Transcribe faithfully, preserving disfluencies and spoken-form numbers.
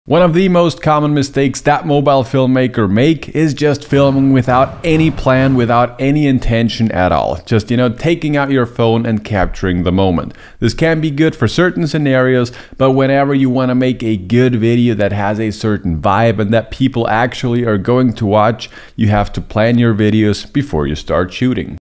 One of the most common mistakes that mobile filmmakers make is just filming without any plan, without any intention at all. Just, you know, taking out your phone and capturing the moment. This can be good for certain scenarios, but whenever you want to make a good video that has a certain vibe and that people actually are going to watch, you have to plan your videos before you start shooting.